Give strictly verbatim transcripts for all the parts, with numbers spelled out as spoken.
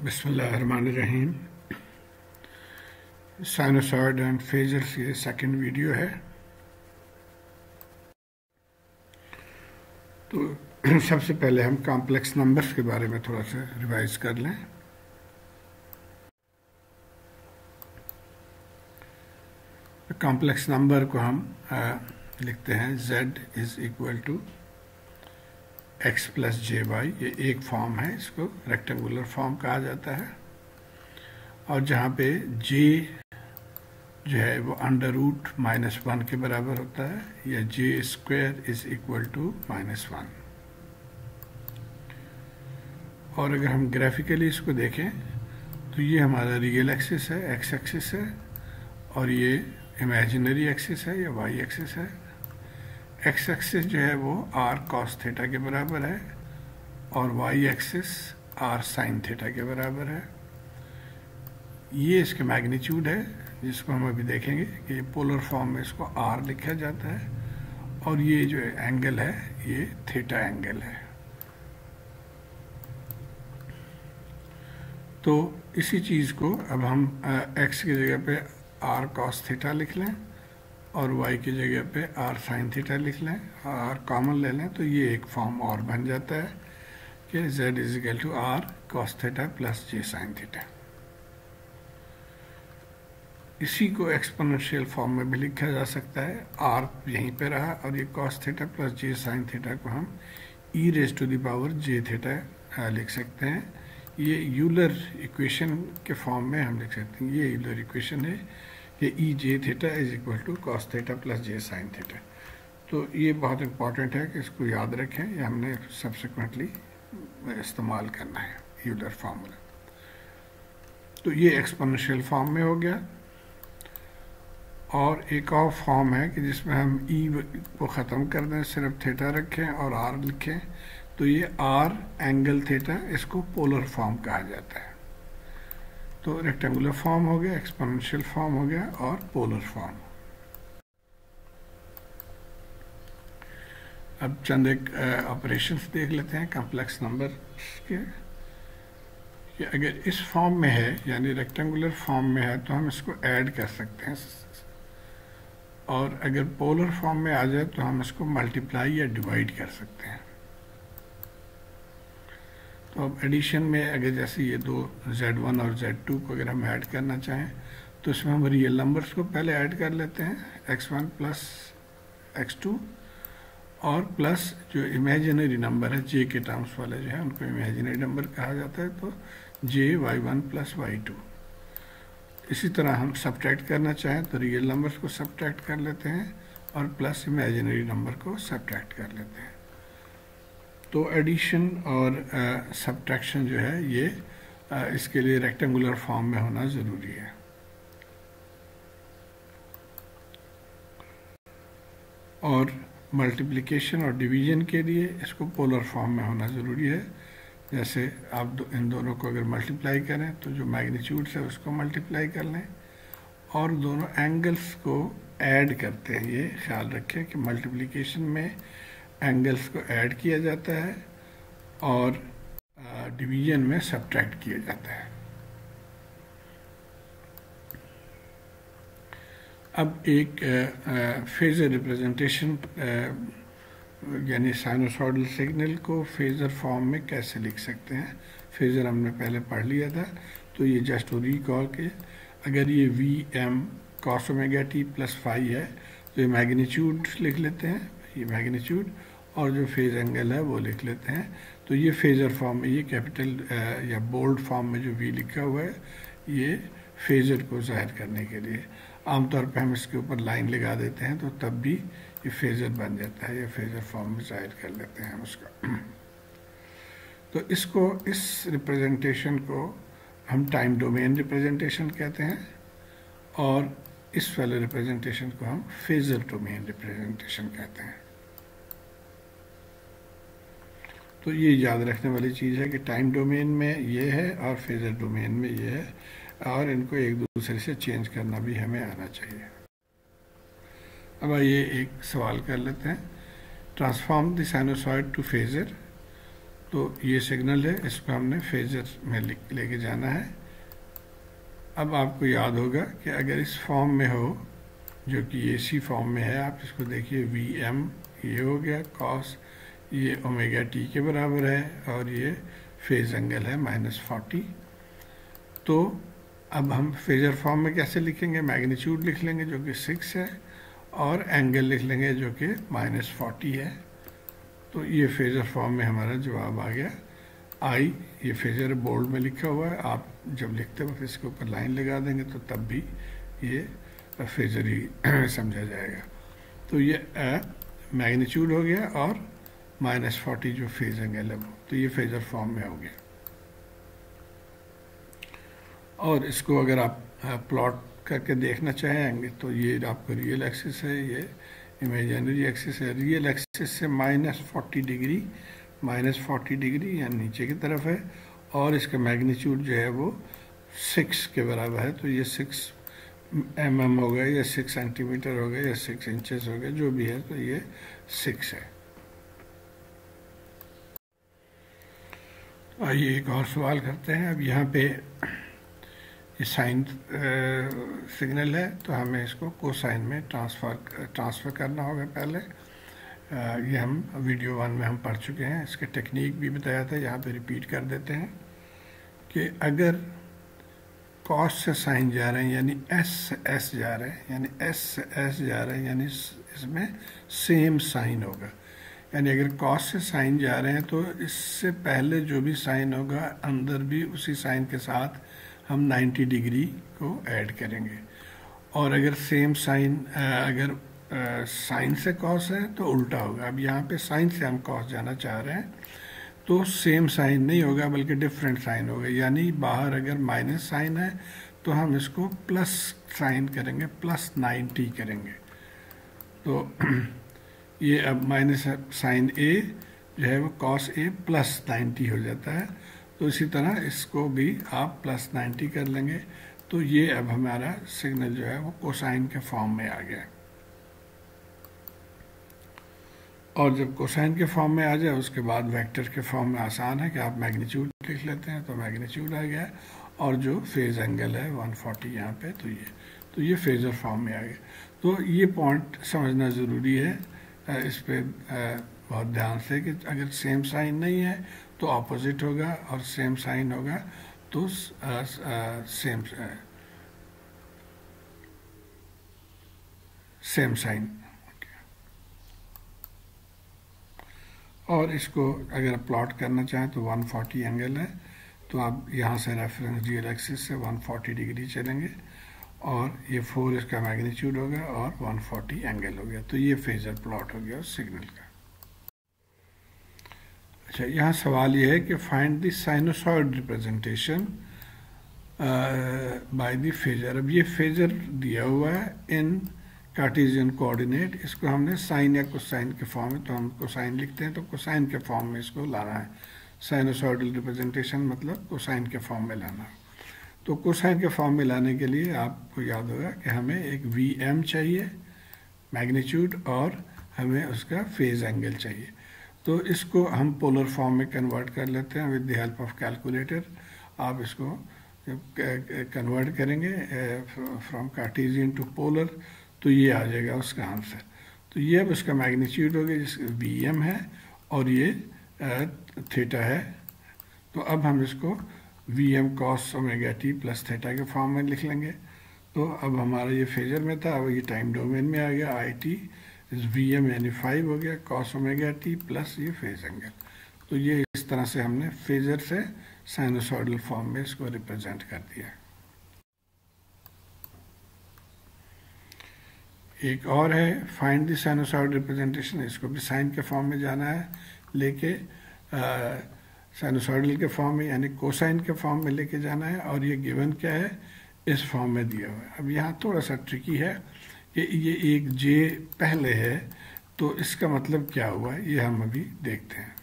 बिस्मिल्लाहिर्रहमानिर्रहीम। Sinusoid and phasors ये second video है। तो सबसे पहले हम कॉम्प्लेक्स नंबर्स के बारे में थोड़ा सा रिवाइज कर लें। कॉम्प्लेक्स नंबर को हम आ, लिखते हैं z is equal to X plus J Y. ये एक फॉर्म है, इसको रेक्टेंगुलर फॉर्म कहा जाता है। और जहाँ पे j जो है वो अंडर रूट माइनस वन के बराबर होता है, या J square is equal to minus one. और अगर हम ग्राफिकली इसको देखें तो ये हमारा रियल एक्सिस है, एक्स एक्सिस है, और ये इमेजिनरी एक्सिस है या वाई एक्सिस है। एक्स एक्सिस जो है वो आर कॉस थीटा के बराबर है, और Y axis R sine theta के बराबर है। ये इसके मैग्नीट्यूड है, जिसको हम अभी देखेंगे कि पोलर फॉर्म में इसको आर लिखा जाता है, और ये जो एंगल है ये थीटा एंगल है। तो इसी चीज़ को अब हम एक्स की जगह पे आर कॉस थीटा लिख लें और y की जगह पे r साइन थीटा लिख लें, r कॉमन ले लें, तो ये एक फॉर्म और बन जाता है कि z is equal to R cos theta plus J sine theta. इसी को एक्सपोनेंशियल फॉर्म में भी लिखा जा सकता है। r यहीं पे रहा, और ये cos theta plus J sine theta को हम e raise to the power J theta लिख सकते हैं। ये यूलर इक्वेशन के फॉर्म में हम लिख सकते हैं। ये यूलर इक्वेशन है कि E J theta is equal to cos theta plus J sine theta. तो ये बहुत इंपॉर्टेंट है कि इसको याद रखें, ये हमने सब्सिक्वेंटली इस्तेमाल करना है यूलर फार्मूला। तो ये एक्सपोनेंशियल फॉर्म में हो गया। और एक और फॉर्म है कि जिसमें हम ई को ख़त्म कर दें, सिर्फ थीटा रखें और आर लिखें, तो ये आर एंगल थीटा, इसको पोलर फॉर्म कहा जाता है। तो रेक्टेंगुलर फॉर्म हो गया, एक्सपोनेंशियल फॉर्म हो गया, और पोलर फॉर्म। अब चंद एक ऑपरेशंस देख लेते हैं कॉम्प्लेक्स नंबर के। कि अगर इस फॉर्म में है, यानी रेक्टेंगुलर फॉर्म में है, तो हम इसको ऐड कर सकते हैं, और अगर पोलर फॉर्म में आ जाए तो हम इसको मल्टीप्लाई या डिवाइड कर सकते हैं। तो अब एडिशन में अगर जैसे ये दो ज़ेड वन और ज़ेड टू को अगर हम ऐड करना चाहें, तो इसमें हम रियल नंबर्स को पहले ऐड कर लेते हैं, X one plus X two, और प्लस जो इमेजिनरी नंबर है जे के टर्म्स वाले जो है उनको इमेजिनरी नंबर कहा जाता है, तो J Y one plus Y two. इसी तरह हम सब्ट्रैक्ट करना चाहें तो रियल नंबर्स को सब्ट्रैक्ट कर लेते हैं, और प्लस इमेजिनरी नंबर को सब्ट्रैक्ट कर लेते हैं। तो एडिशन और सब्ट्रैक्शन जो है ये आ, इसके लिए रेक्टेंगुलर फॉर्म में होना ज़रूरी है। और मल्टीप्लिकेशन और डिवीजन के लिए इसको पोलर फॉर्म में होना ज़रूरी है। जैसे आप दो, इन दोनों को अगर मल्टीप्लाई करें तो जो मैग्नीट्यूड है उसको मल्टीप्लाई कर लें, और दोनों एंगल्स को ऐड करते हैं। ये ख्याल रखें कि मल्टीप्लिकेशन में एंगल्स को ऐड किया जाता है और डिवीजन में सब्ट्रैक्ट किया जाता है। अब एक फेजर रिप्रेजेंटेशन, यानी साइनोसॉइडल सिग्नल को फेजर फॉर्म में कैसे लिख सकते हैं। फेजर हमने पहले पढ़ लिया था, तो ये जस्ट रिकॉल के अगर ये V M cos omega T plus phi है, तो ये मैग्नीट्यूड लिख लेते हैं, ये मैग्नीट्यूड, और जो फेज एंगल है वो लिख लेते हैं। तो ये फेजर फॉर्म में, ये कैपिटल या बोल्ड फॉर्म में जो वी लिखा हुआ है, ये फेजर को जाहिर करने के लिए। आमतौर पे हम इसके ऊपर लाइन लगा देते हैं, तो तब भी ये फेजर बन जाता है, ये फेजर फॉर्म में जाहिर कर लेते हैं हम उसका। तो इसको, इस रिप्रेजेंटेशन को हम टाइम डोमेन रिप्रेजेंटेशन कहते हैं, और इस वाले रिप्रेजेंटेशन को हम फेजर डोमेन रिप्रेजेंटेशन कहते हैं। तो ये याद रखने वाली चीज़ है कि टाइम डोमेन में ये है और फेजर डोमेन में ये है, और इनको एक दूसरे से चेंज करना भी हमें आना चाहिए। अब आइए एक सवाल कर लेते हैं। Transform the sinusoid to phasor तो ये सिग्नल है, इसको हमने फेजर में लेके जाना है। अब आपको याद होगा कि अगर इस फॉर्म में हो, जो कि एसी फॉर्म में है, आप इसको देखिए, वी एम ये हो गया, कॉस ये ओमेगा टी के बराबर है, और ये फेज एंगल है माइनस फोर्टी। तो अब हम फेजर फॉर्म में कैसे लिखेंगे? मैग्नीट्यूड लिख लेंगे जो कि सिक्स है, और एंगल लिख लेंगे जो कि माइनस फोर्टी है। तो ये फेजर फॉर्म में हमारा जवाब आ गया। आई ये फेजर बोल्ड में लिखा हुआ है, आप जब लिखते वक्त इसके ऊपर लाइन लगा देंगे तो तब भी ये फेजर ही समझा जाएगा। तो ये मैग्नीट्यूड हो गया और माइनस फोर्टी जो फेज एंगल है वो, तो ये फेजर फॉर्म में हो गया। और इसको अगर आप प्लॉट करके देखना चाहेंगे तो ये आपको रियल एक्सिस है, ये इमेजिनरी एक्सिस है। रियल एक्सिस से minus forty degree minus forty degree या नीचे की तरफ है, और इसका मैग्नीट्यूड जो है वो सिक्स के बराबर है। तो ये सिक्स एम एम हो गया, या सिक्स सेंटीमीटर हो गया, या सिक्स इंचेस हो गया, जो भी है, तो ये सिक्स है। आइए एक और सवाल करते हैं। अब यहाँ पे ये साइन सिग्नल है, तो हमें इसको कोसाइन में ट्रांसफ़र ट्रांसफ़र करना होगा। पहले आ, ये हम वीडियो वन में हम पढ़ चुके हैं, इसके टेक्निक भी बताया था, यहाँ पे रिपीट कर देते हैं कि अगर कॉस से साइन जा रहे हैं, यानी एस से एस जा रहे हैं, यानी एस से एस जा रहे हैं, यानी इसमें सेम साइन होगा। यानी अगर कॉस से साइन जा रहे हैं तो इससे पहले जो भी साइन होगा अंदर भी उसी साइन के साथ हम नाइन्टी डिग्री को ऐड करेंगे। और अगर सेम साइन अगर साइन से कॉस है तो उल्टा होगा। अब यहाँ पे साइन से हम कॉस जाना चाह रहे हैं तो सेम साइन नहीं होगा बल्कि डिफरेंट साइन होगा। यानी बाहर अगर माइनस साइन है तो हम इसको प्लस साइन करेंगे, प्लस नाइन्टी करेंगे। तो ये अब माइनस साइन ए जो है वो कॉस ए प्लस नाइन्टी हो जाता है। तो इसी तरह इसको भी आप प्लस नाइन्टी कर लेंगे। तो ये अब हमारा सिग्नल जो है वो कोसाइन के फॉर्म में आ गया। और जब कोसाइन के फॉर्म में आ जाए उसके बाद वेक्टर के फॉर्म में आसान है कि आप मैग्नीट्यूड लिख लेते हैं, तो मैग्नीट्यूड आ गया। और जो फेज एंगल है वन फोर्टी यहाँ पे, तो ये तो ये फेजर फॉर्म में आ गया। तो ये पॉइंट समझना ज़रूरी है, इस पर बहुत ध्यान से कि अगर सेम साइन नहीं है तो ऑपोजिट होगा, और सेम साइन होगा तो सेम सेम साइन। और इसको अगर आप प्लॉट करना चाहें तो वन फोर्टी एंगल है, तो आप यहाँ से रेफरेंस रियल एक्सिस से वन फोर्टी डिग्री चलेंगे, और ये फोर इसका मैग्नीट्यूड हो गया और वन फोर्टी एंगल हो गया। तो ये फेजर प्लॉट हो गया उस सिग्नल का। अच्छा, यहाँ सवाल ये है कि find the sinusoid representation by the phasor. अब ये फेजर दिया हुआ है इन कार्टेशियन कोऑर्डिनेट, इसको हमने साइन या कोसाइन के फॉर्म में, तो हम कोसाइन लिखते हैं तो कोसाइन के फॉर्म में इसको लाना है। साइनोसॉइडल रिप्रेजेंटेशन मतलब कोसाइन के फॉर्म में लाना। तो कोसाइन के फॉर्म में लाने के लिए आपको याद होगा कि हमें एक वी एम चाहिए मैग्नीट्यूड, और हमें उसका फेज एंगल चाहिए। तो इसको हम पोलर फॉर्म में कन्वर्ट कर लेते हैं with the help of calculator. आप इसको जब कन्वर्ट करेंगे फ्रॉम कार्टेशियन टू पोलर तो ये आ जाएगा उसका आंसर। तो ये अब उसका मैग्नीट्यूड हो गया जिसका वी एम है, और ये थीटा है। तो अब हम इसको V M cos omega T plus theta के फॉर्म में लिख लेंगे। तो अब हमारा ये फेजर में था, अब ये टाइम डोमेन में आ गया। It is V M यानी फाइव हो गया कॉस ओमेगा टी प्लस ये फेज एंगल। तो ये इस तरह से हमने फेजर से साइनोसॉइडल फॉर्म में इसको रिप्रेजेंट कर दिया। एक और है फाइंड द साइनोसॉइड रिप्रेजेंटेशन, इसको भी साइन के फॉर्म में जाना है लेके साइनोसॉइडल के फॉर्म में यानी कोसाइन के फॉर्म में लेके जाना है। और ये गिवन क्या है, इस फॉर्म में दिया हुआ है। अब यहाँ थोड़ा सा ट्रिकी है कि ये एक जे पहले है, तो इसका मतलब क्या हुआ है ये हम अभी देखते हैं।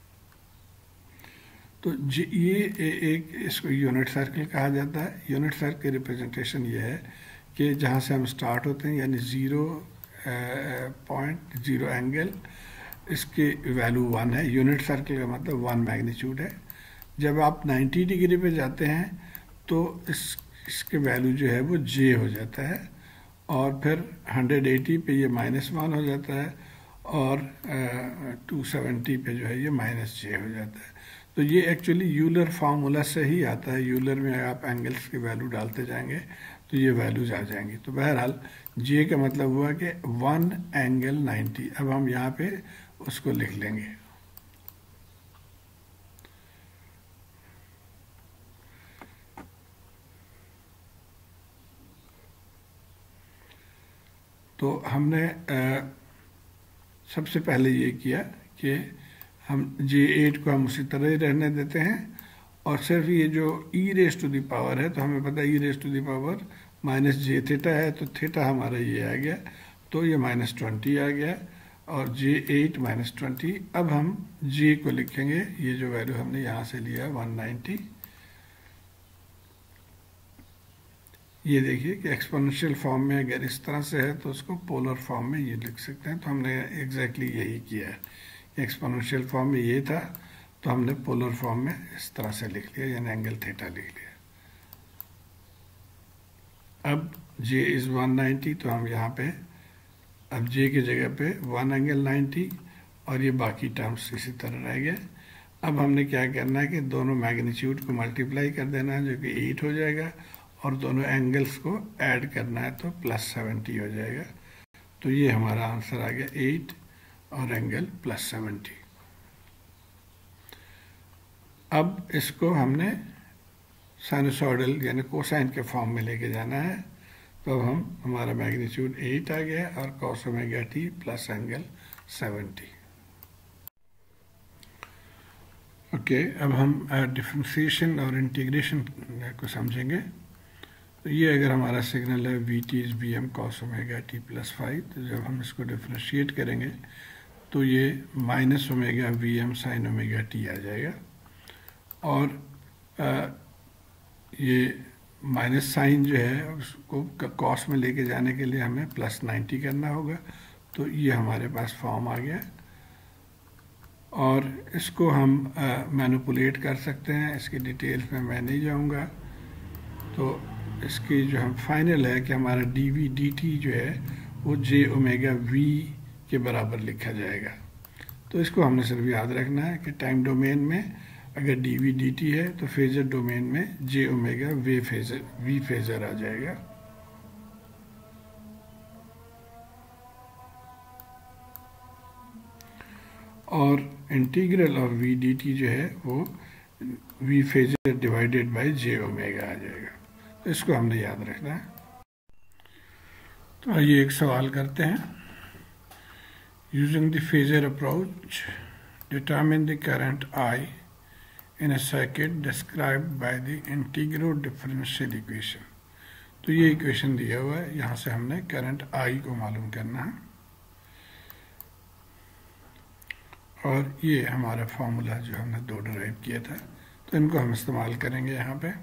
तो जे ये एक इसको यूनिट सर्कल कहा जाता है। यूनिट सर्कल की रिप्रेजेंटेशन ये है कि जहाँ से हम स्टार्ट होते हैं यानी ज़ीरो पॉइंट ज़ीरो एंगल इसकी वैल्यू वन है। यूनिट सर्कल का मतलब वन मैग्नीट्यूड है। जब आप नाइन्टी डिग्री पे जाते हैं तो इस इसके वैल्यू जो है वो जे हो जाता है, और फिर हंड्रेड एटी पे ये माइनस वन हो जाता है, और टू सेवेंटी पे जो है ये माइनस जे हो जाता है। तो ये एक्चुअली यूलर फार्मूला से ही आता है। यूलर में आप एंगल्स की वैल्यू डालते जाएंगे तो ये वैल्यूज आ जाएंगी। तो बहरहाल जे का मतलब हुआ कि वन एंगल नाइन्टी। अब हम यहाँ पे उसको लिख लेंगे। तो हमने आ, सबसे पहले ये किया कि हम जे एट को हम उसी तरह ही रहने देते हैं, और सिर्फ ये जो E raise to the power है, तो हमें पता है E raise to the power minus J theta है, तो थीटा हमारा ये आ गया, तो ये माइनस ट्वेंटी आ गया, और जे एट माइनस ट्वेंटी। अब हम जे को लिखेंगे, ये जो वैल्यू हमने यहाँ से लिया वन नाइन्टी। ये देखिए कि एक्सपोनेंशियल फॉर्म में अगर इस तरह से है तो उसको पोलर फॉर्म में ये लिख सकते हैं। तो हमने एग्जैक्टली यही किया है। एक्सपोनेंशियल फॉर्म में ये था, तो हमने पोलर फॉर्म में इस तरह से लिख लिया, यानी एंगल थीटा लिख लिया। अब जे इज़ वन नाइन्टी, तो हम यहाँ पे अब जे की जगह पे वन एंगल नाइन्टी, और ये बाकी टर्म्स इसी तरह रह गए। अब हमने क्या करना है कि दोनों मैग्नीट्यूड को मल्टीप्लाई कर देना है, जो कि एट हो जाएगा, और दोनों एंगल्स को ऐड करना है, तो प्लस सेवेंटी हो जाएगा। तो ये हमारा आंसर आ गया एट और एंगल प्लस सेवेंटी। अब इसको हमने साइनसॉइडल यानी कोसाइन के फॉर्म में लेके जाना है। तो अब हम हमारा मैग्नीट्यूड एट आ गया और cos omega T plus angle seventy. Okay, अब हम डिफरेंशिएशन और इंटीग्रेशन को समझेंगे। तो ये अगर हमारा सिग्नल है V T is B M cos omega T plus five, तो जब हम इसको डिफ्रेंशिएट करेंगे तो ये minus omega V M sine omega T आ जाएगा, और आ, ये माइनस साइन जो है उसको कॉस में लेके जाने के लिए हमें प्लस नाइन्टी करना होगा। तो ये हमारे पास फॉर्म आ गया, और इसको हम मैनिपुलेट कर सकते हैं। इसकी डिटेल्स में मैं नहीं जाऊंगा। तो इसकी जो हम फाइनल है कि हमारा डी वी डी टी जो है वो जे ओमेगा वी के बराबर लिखा जाएगा। तो इसको हमने सिर्फ याद रखना है कि टाइम डोमेन में अगर डी वी डी टी है तो फेजर डोमेन में J omega V phasor V phasor आ जाएगा। और integral of V D T जो है वो V phasor divided by J omega आ जाएगा। तो इसको हमने याद रखना है। तो आइए एक सवाल करते हैं। Using the phasor approach determine the current I in a circuit described by the integrodifferential equation. तो ये इक्वेशन दिया हुआ है, यहाँ से हमने करंट आई को मालूम करना है, और ये हमारा फॉर्मूला जो हमने दो डिराइव किया था, तो इनको हम इस्तेमाल करेंगे यहाँ पे।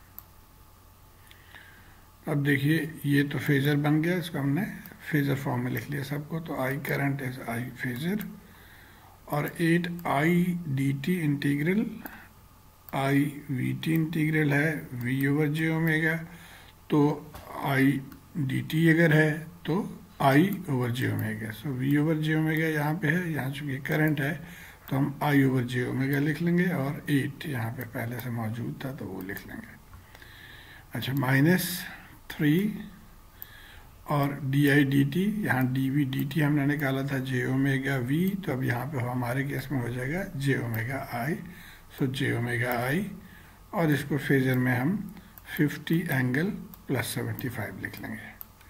अब देखिए ये तो फेजर बन गया, इसको हमने फेजर फॉर्म में लिख लिया सबको। तो I current is I phasor, और at I D T integral I V T integral है वी ओवर जे ओमेगा। तो आई डी टी अगर है तो I over J omega. So V over J omega यहाँ पे है, यहाँ चूंकि करंट है तो हम आई ओवर जे ओमेगा लिख लेंगे, और एट यहाँ पे पहले से मौजूद था तो वो लिख लेंगे। अच्छा, माइनस थ्री और डी आई डी टी, यहाँ डी वी डी टी हमने निकाला था जे ओमेगा वी, तो अब यहाँ पे हमारे केस में हो जाएगा जे ओमेगा आई। सो जे ओमेगा आई, और इसको फेजर में हम fifty angle plus seventy five लिख लेंगे।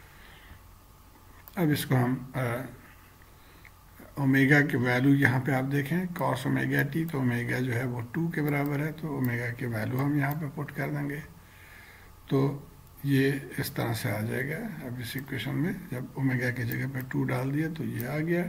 अब इसको हम ओमेगा के वैल्यू यहाँ पे आप देखें कॉस ओमेगा टी, तो ओमेगा जो है वो टू के बराबर है, तो ओमेगा के वैल्यू हम यहाँ पे पुट कर देंगे। तो ये इस तरह से आ जाएगा। अब इस इक्वेशन में जब ओमेगा की जगह पे टू डाल दिया तो ये आ गया।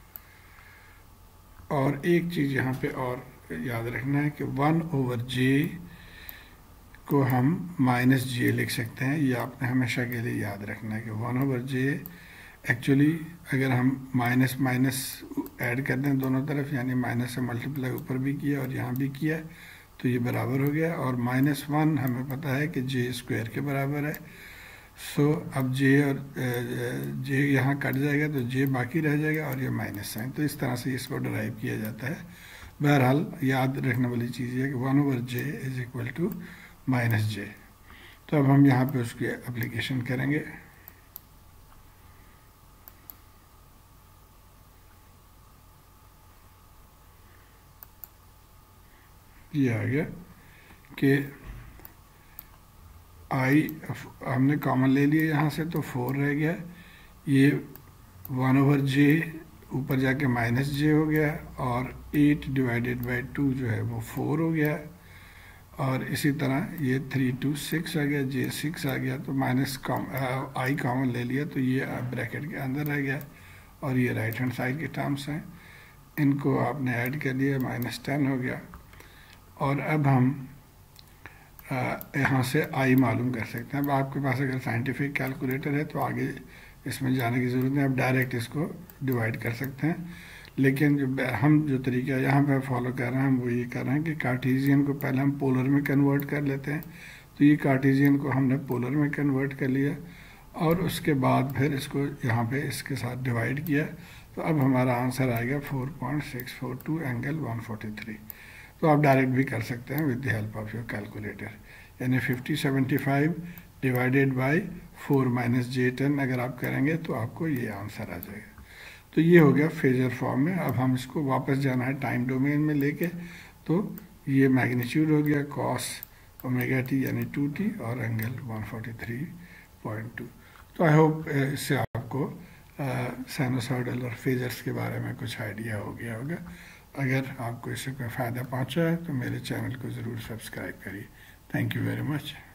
और एक चीज़ यहाँ पे और याद रखना है कि वन ओवर जे को हम माइनस जे लिख सकते हैं। ये आपने हमेशा के लिए याद रखना है कि वन ओवर जे एक्चुअली अगर हम माइनस माइनस ऐड कर दें दोनों तरफ, यानी माइनस से मल्टीप्लाई ऊपर भी किया और यहाँ भी किया, तो ये बराबर हो गया। और माइनस वन हमें पता है कि जे स्क्वायर के बराबर है। सो so, अब जे और जे यहाँ कट जाएगा तो जे बाकी रह जाएगा और ये माइनस साइन। तो इस तरह से इसको डराइव किया जाता है। बहरहाल याद रखने वाली चीज़ ये है कि one over J is equal to minus J. तो अब हम यहाँ पे उसकी एप्लीकेशन करेंगे। ये आ गया कि आई हमने कॉमन ले लिया यहाँ से, तो फोर रह गया। ये वन ओवर जे ऊपर जाके माइनस जे हो गया, और एट डिवाइडेड बाई टू जो है वो फोर हो गया। और इसी तरह ये थ्री टू सिक्स आ गया, जे सिक्स आ गया। तो माइनस कॉम आई कॉमन ले लिया तो ये ब्रैकेट के अंदर रह गया। और ये राइट हैंड साइड के टर्म्स हैं, इनको आपने ऐड कर दिया, माइनस टेन हो गया। और अब हम यहाँ से आई मालूम कर सकते हैं। अब आपके पास अगर साइंटिफिक कैलकुलेटर है तो आगे इसमें जाने की ज़रूरत नहीं, आप डायरेक्ट इसको डिवाइड कर सकते हैं। लेकिन जो हम जो तरीका यहाँ पे फॉलो कर रहे हैं, हम वो ये कर रहे हैं कि कार्टेशियन को पहले हम पोलर में कन्वर्ट कर लेते हैं। तो ये कार्टेशियन को हमने पोलर में कन्वर्ट कर लिया और उसके बाद फिर इसको यहाँ पे इसके साथ डिवाइड किया। तो अब हमारा आंसर आएगा four point six four two angle one forty three. तो आप डायरेक्ट भी कर सकते हैं with the help of your calculator, यानी fifty seventy five divided by four minus J ten अगर आप करेंगे तो आपको ये आंसर आ जाएगा। तो ये हो गया फेजर फॉर्म में। अब हम इसको वापस जाना है टाइम डोमेन में लेके, तो ये मैग्नीट्यूड हो गया कॉस ओमेगा टी यानी टू टी और angle one forty three point two. तो आई होप इससे आपको साइनोसॉइडल और फेजर्स के बारे में कुछ आइडिया हो गया होगा। अगर आपको इससे कोई फ़ायदा पहुंचा है तो मेरे चैनल को ज़रूर सब्सक्राइब करिए। Thank you very much.